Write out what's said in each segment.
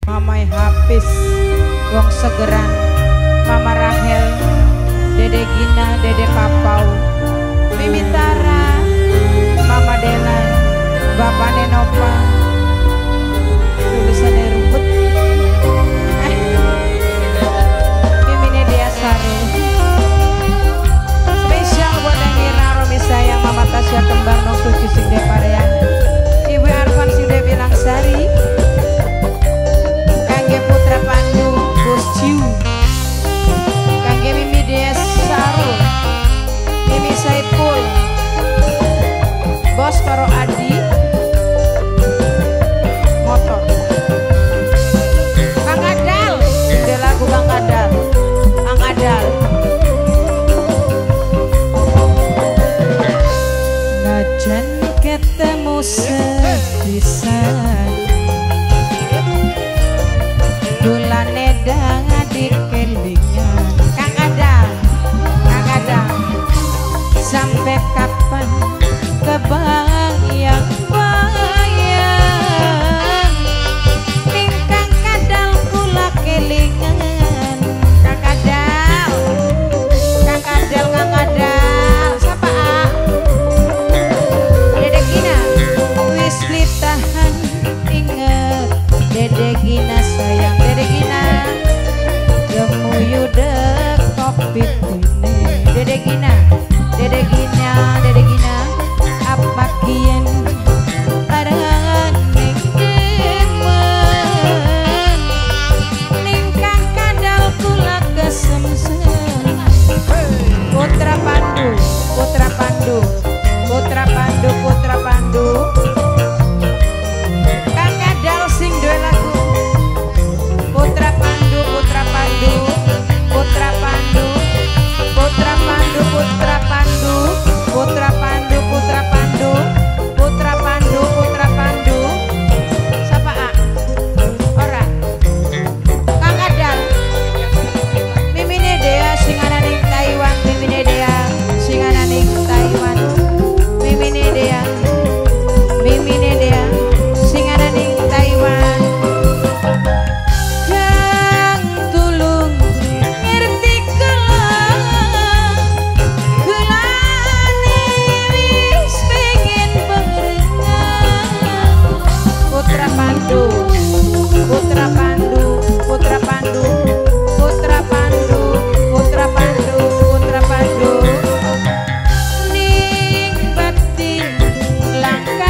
Mamai Hafiz, Wong Segeran, Mama Rahel, Dede Gina, Dede Papau, Mimi Tara, Mama Dela, Bapak Nenopa, tulisannya rumput, Mimi Nedia Sari, spesial buat yang Ira Romi sayang, Mama Tasya Kembar, Nong Suci Singde Parean, Ibu Arfan Singde Bilang Sari, Kangge Putra Pandu, Bos Ciu, Kangge Mimi Des Sarul, Mimi Saipul, Bos Karo Adi, Motor, Kang Adal, de lagu Kang Adal, Kang Adal. Najan ketemu sepisan, bulan edang di kelingan. Kang Adal, Kang Adal, sampai kapan kebayang bayang tingkang kadal kula kelingan. Kang Adal, Kang Adal, Kang Adal, sapa Dede Gina, wis tahan inget Dede Gina sayang Dede Gina, gemuyu dek kokpit ini Dede Gina, Dede Gina, Dede Gina, apa kien arangan ning demen ningkang kadal kula kesemsem. Putra Pandu, Putra Pandu, Putra Pandu, Putra Pandu, Kang Adal sing duwe lagu. Putra Pandu, Putra Pandu, Putra Pandu, Putra Pandu, Putra Pandu, Putra Pandu, Putra Pandu, Putra Pandu, Putra Pandu. Sapa A? Ora. Kang Adal. Mimine Dea sing ana ning Taiwan, Mimine Dea sing ana ning Taiwan. Mimine Dea. Mimine Dea sing ana ning Taiwan. Kang tulung ngerti kula wis pengen berenang. Putra Pandu, Putra Pandu, Putra Pandu, Putra Pandu, Putra Pandu, Putra Pandu, ning batin langkah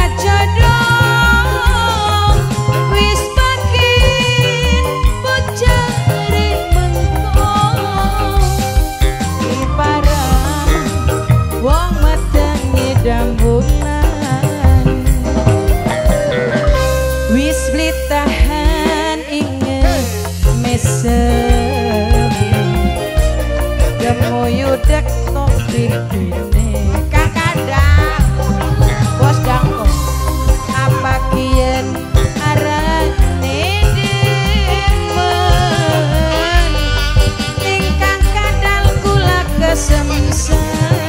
jodoh wis makin bocah mengko ibarat wong metengi dambulan wis beli tahan inget mesem gemuyu dek topik ini. Kang Adal, Bos Dangko, apa kien arane demen tingkang kadal kula kesemsem.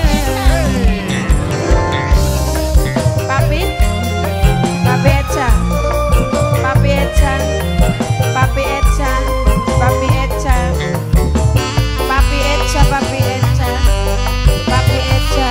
Papi, Papi Eca, Papi Eca, Papi Eca, Papi Eca, Papi Eca, Papi Eca, Papi Eca,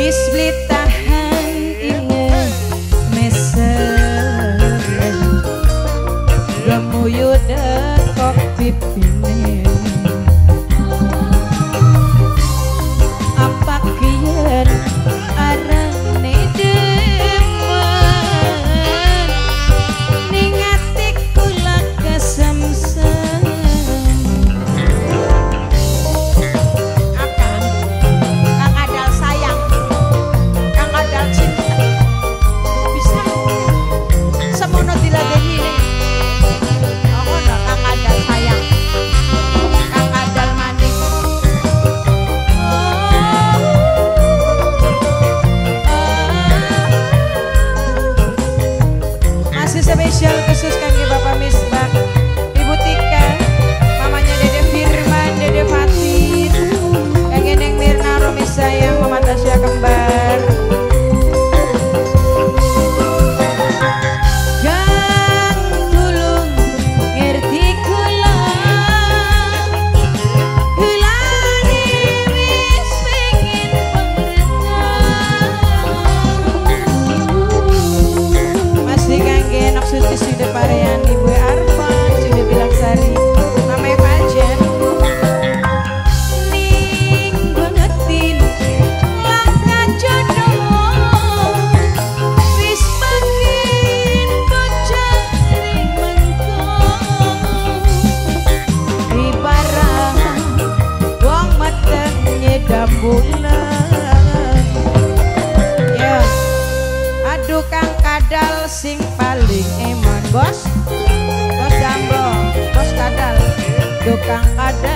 wis blitahan inget meser gemuyu dekok pipine apa kian arane demen ningati kula kesemsem apa Kang Adal sayang Kang Adal cinta bisa semono diladeni oh no Kang Adal sayang Kang Adal maning masih spesial khusus kangge Bapak Misbah, Ibu Tika, mamanya Dede Firman, Dede Fatin, kangge Neng Mirna, Romi sayang, Mama Tasya kembar. Gang tulung ngerti kula, hulani wis pengin pengertian. Masih kangge enak suci sudah parean Ibu Arfan sudah bilang sari namanya Fajar ning bangetin langkah jodoh wis makin kocak ring mengkong ibarat wong meteng nyedam bulan ya aduh Kang Kadal sing paling eman bos Jambo bos Kadal tukang Kadal